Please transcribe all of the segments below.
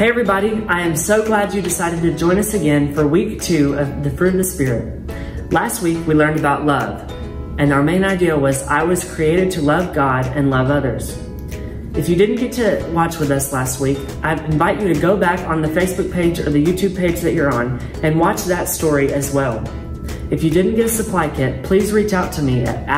Hey everybody, I am so glad you decided to join us again for week 2 of the Fruit of the Spirit. Last week we learned about love, and our main idea was I was created to love God and love others. If you didn't get to watch with us last week, I invite you to go back on the Facebook page or the YouTube page that you're on and watch that story as well. If you didn't get a supply kit, please reach out to me at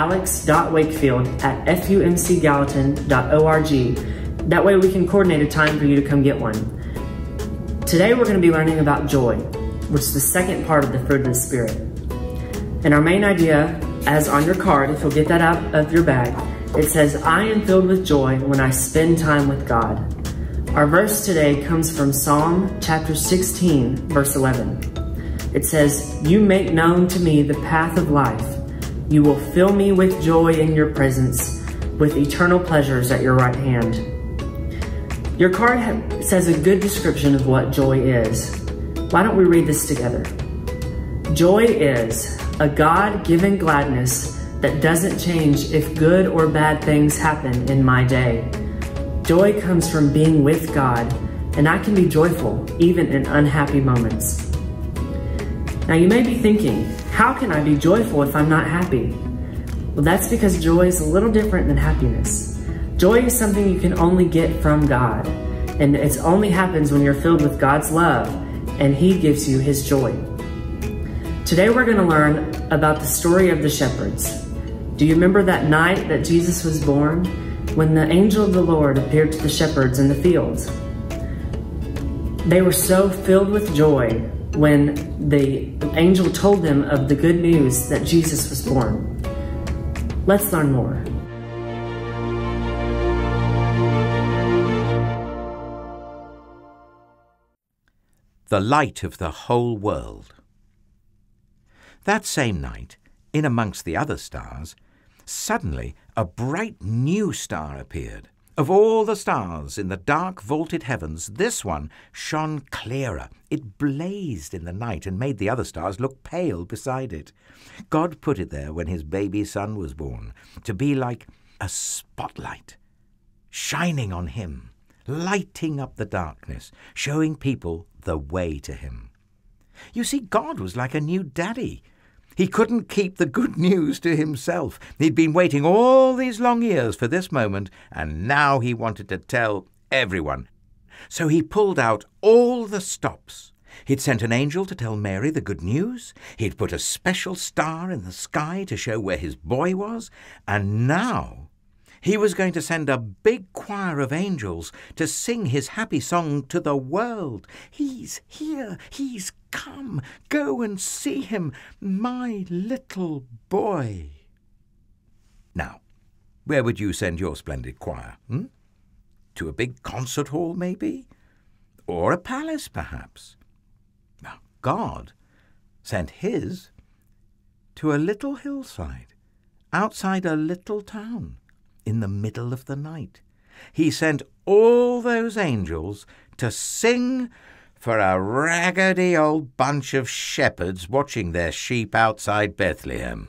alex.wakefield@fumcgallatin.org. That way we can coordinate a time for you to come get one. Today we're going to be learning about joy, which is the second part of the fruit of the Spirit. And our main idea, as on your card, if you'll get that out of your bag, it says, I am filled with joy when I spend time with God. Our verse today comes from Psalm chapter 16, verse 11. It says, you make known to me the path of life. You will fill me with joy in your presence, with eternal pleasures at your right hand. Your card says a good description of what joy is. Why don't we read this together? Joy is a God-given gladness that doesn't change if good or bad things happen in my day. Joy comes from being with God, and I can be joyful even in unhappy moments. Now you may be thinking, how can I be joyful if I'm not happy? Well, that's because joy is a little different than happiness. Joy is something you can only get from God, and it only happens when you're filled with God's love, and He gives you His joy. Today we're going to learn about the story of the shepherds. Do you remember that night that Jesus was born, when the angel of the Lord appeared to the shepherds in the fields? They were so filled with joy when the angel told them of the good news that Jesus was born. Let's learn more. The light of the whole world. That same night, in amongst the other stars, suddenly a bright new star appeared. Of all the stars in the dark vaulted heavens, this one shone clearer. It blazed in the night and made the other stars look pale beside it. God put it there when His baby son was born, to be like a spotlight, shining on Him, lighting up the darkness, showing people the way to Him. You see, God was like a new daddy. He couldn't keep the good news to himself. He'd been waiting all these long years for this moment, and now he wanted to tell everyone. So he pulled out all the stops. He'd sent an angel to tell Mary the good news. He'd put a special star in the sky to show where his boy was. And now he was going to send a big choir of angels to sing his happy song to the world. He's here. He's come. Go and see him, my little boy. Now, where would you send your splendid choir? To a big concert hall, maybe? Or a palace, perhaps? Now, God sent His to a little hillside, outside a little town, in the middle of the night. He sent all those angels to sing for a raggedy old bunch of shepherds watching their sheep outside Bethlehem.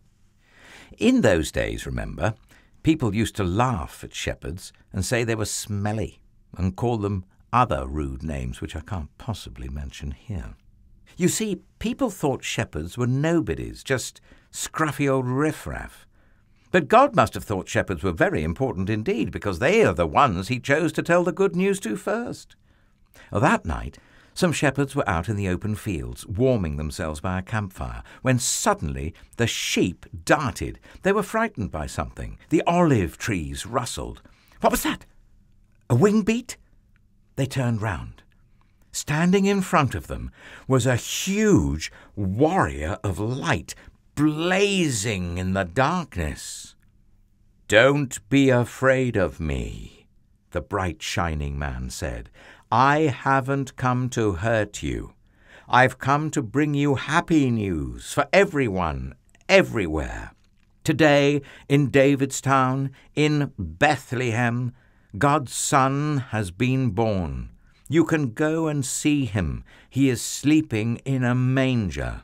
In those days, remember, people used to laugh at shepherds and say they were smelly and call them other rude names which I can't possibly mention here. You see, people thought shepherds were nobodies, just scruffy old riffraff. But God must have thought shepherds were very important indeed, because they are the ones He chose to tell the good news to first. That night, some shepherds were out in the open fields, warming themselves by a campfire, when suddenly the sheep darted. They were frightened by something. The olive trees rustled. What was that? A wing beat? They turned round. Standing in front of them was a huge warrior of light, blazing in the darkness. Don't be afraid of me, the bright shining man said. I haven't come to hurt you. I've come to bring you happy news for everyone, everywhere. Today, in David's town, in Bethlehem, God's Son has been born. You can go and see Him. He is sleeping in a manger.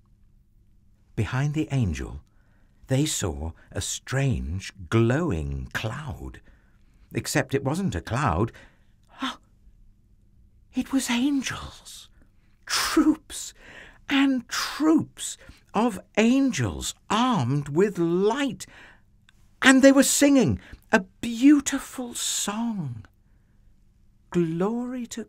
Behind the angel, they saw a strange, glowing cloud. Except it wasn't a cloud. It was angels, troops and troops of angels armed with light, and they were singing a beautiful song. Glory to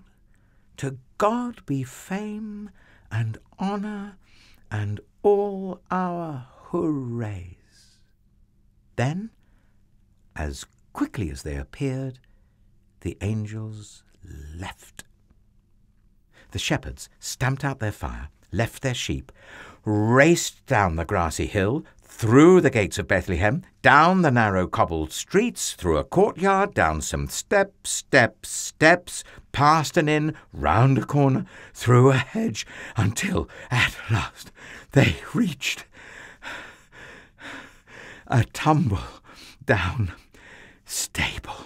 God be fame and honour and all our hoorays. Then, as quickly as they appeared, the angels left. The shepherds stamped out their fire, left their sheep, raced down the grassy hill, through the gates of Bethlehem, down the narrow cobbled streets, through a courtyard, down some steps, past an inn, round a corner, through a hedge, until at last they reached a tumble-down stable.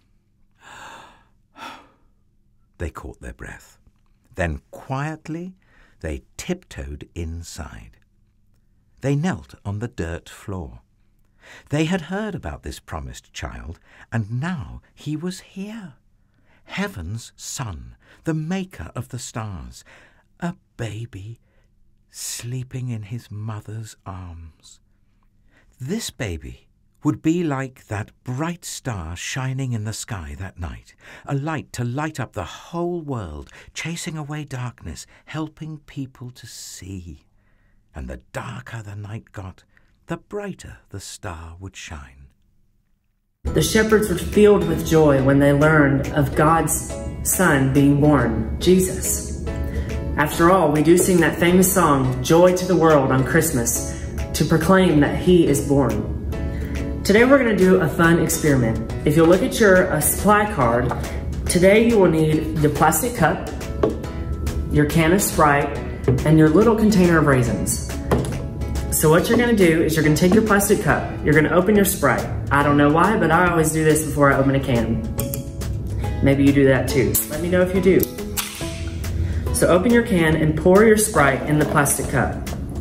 They caught their breath. Then quietly they tiptoed inside. They knelt on the dirt floor. They had heard about this promised child, and now he was here. Heaven's son, the maker of the stars, a baby sleeping in his mother's arms. This baby would be like that bright star shining in the sky that night, a light to light up the whole world, chasing away darkness, helping people to see. And the darker the night got, the brighter the star would shine. The shepherds were filled with joy when they learned of God's Son being born, Jesus. After all, we do sing that famous song, Joy to the World, on Christmas, to proclaim that He is born. Today we're going to do a fun experiment. If you'll look at your supply card, today you will need the plastic cup, your can of Sprite, and your little container of raisins. So what you're gonna do is you're gonna take your plastic cup, you're gonna open your Sprite. I don't know why, but I always do this before I open a can. Maybe you do that too. Let me know if you do. So open your can and pour your Sprite in the plastic cup.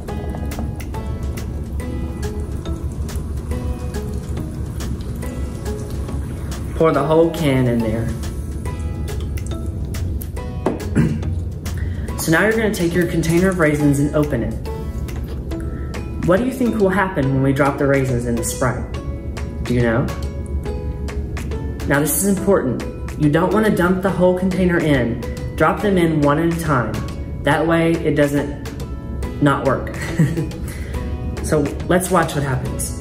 Pour the whole can in there. So now you're going to take your container of raisins and open it. What do you think will happen when we drop the raisins in the Sprite? Do you know? Now this is important. You don't want to dump the whole container in. Drop them in one at a time. That way it doesn't not work. So let's watch what happens.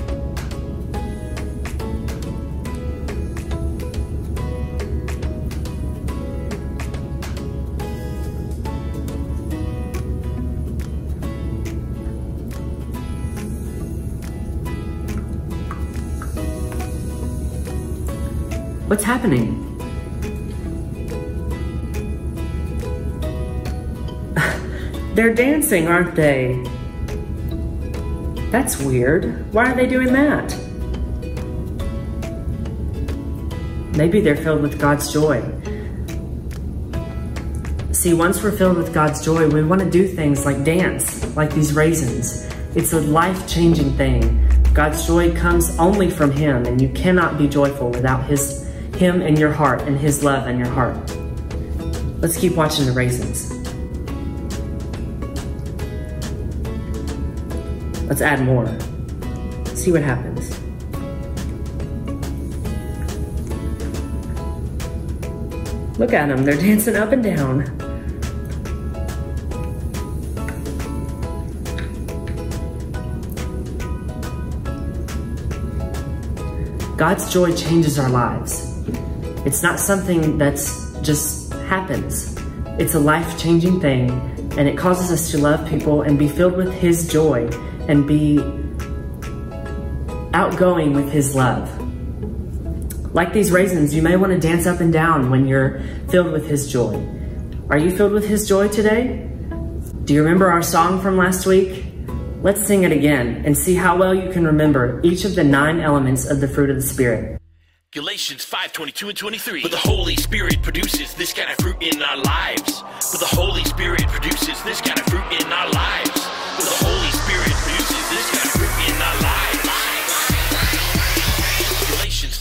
What's happening? They're dancing, aren't they? That's weird. Why are they doing that? Maybe they're filled with God's joy. See, once we're filled with God's joy, we want to do things like dance, like these raisins. It's a life-changing thing. God's joy comes only from Him, and you cannot be joyful without Him in your heart and His love in your heart. Let's keep watching the raisins. Let's add more. See what happens. Look at them, they're dancing up and down. God's joy changes our lives. It's not something that's just happens. It's a life-changing thing, and it causes us to love people and be filled with His joy and be outgoing with His love. Like these raisins, you may want to dance up and down when you're filled with His joy. Are you filled with His joy today? Do you remember our song from last week? Let's sing it again and see how well you can remember each of the 9 elements of the fruit of the Spirit. Galatians 5:22 and 23. But the Holy Spirit produces this kind of fruit in our lives. But the Holy Spirit produces this kind of fruit in our lives. But the Holy Spirit produces this kind of fruit in our lives. Galatians 5:22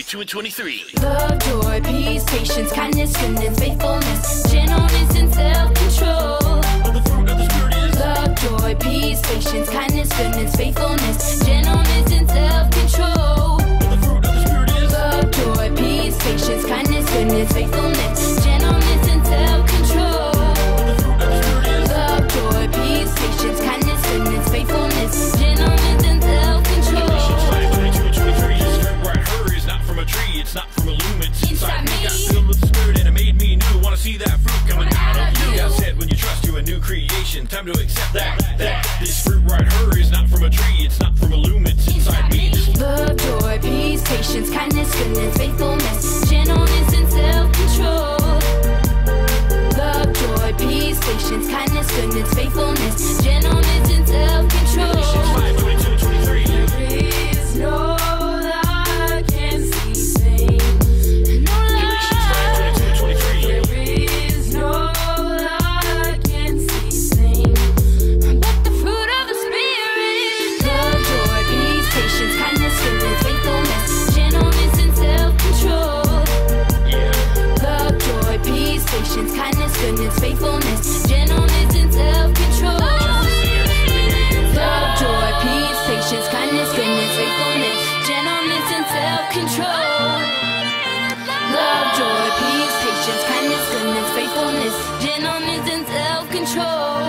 22 and 23. Love, joy, peace, patience, kindness, goodness, faithfulness, gentleness, and self-control. The fruit of the Spirit is Love, joy, peace, patience, kindness, goodness, faithfulness, gentleness, and self-control. the fruit of the Spirit is Love, joy, peace, patience, kindness, goodness, faithfulness, gentleness, and self-control. the fruit of the Spirit is Love, joy, peace, patience, kindness, goodness, faithfulness, gentleness, and self-control. Galatians 5, 22 and 23. This fruit where I heard is not from a tree, it's not from a loom, it's inside me. Got filled with the Spirit and it made me new. Wanna see that fruit coming out of you. God said when you trust you a new creation, time to accept that this fruit right here is not from a tree, it's not from a loom, it's inside me. Love, joy, peace, patience, kindness, goodness, faithfulness, gentleness, and self-control. Love, joy, peace, patience, kindness, goodness, faithfulness, gentleness, and self-control. Galatians 5, 22 and 23. There is no lie can ceasing. No Galatians 5, 22 and 23. there is no lie can ceasing. But the fruit of the Spirit, love, joy, peace, patience, kindness, goodness, faithfulness, gentleness, and self-control. Love, joy, peace, patience, kindness, goodness, faithfulness, gentleness, and self-control. Love, joy, peace, patience, kindness, goodness, faithfulness, gentleness, and self-control. Love, joy, peace, patience, kindness, goodness, faithfulness, gentleness, and self-control.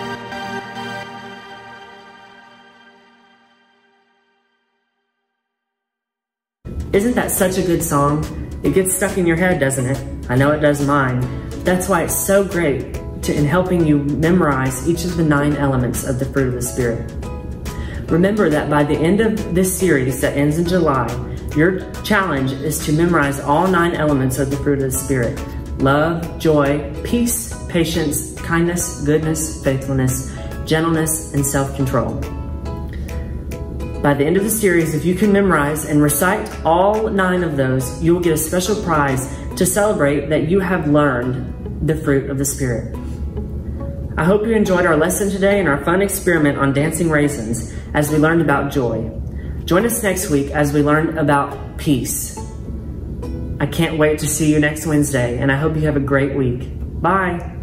Isn't that such a good song? It gets stuck in your head, doesn't it? I know it does mine. That's why it's so great in helping you memorize each of the 9 elements of the fruit of the Spirit. Remember that by the end of this series that ends in July, your challenge is to memorize all 9 elements of the fruit of the Spirit. Love, joy, peace, patience, kindness, goodness, faithfulness, gentleness, and self-control. By the end of the series, if you can memorize and recite all 9 of those, you will get a special prize to celebrate that you have learned the fruit of the Spirit. I hope you enjoyed our lesson today and our fun experiment on dancing raisins as we learned about joy. Join us next week as we learn about peace. I can't wait to see you next Wednesday, and I hope you have a great week. Bye.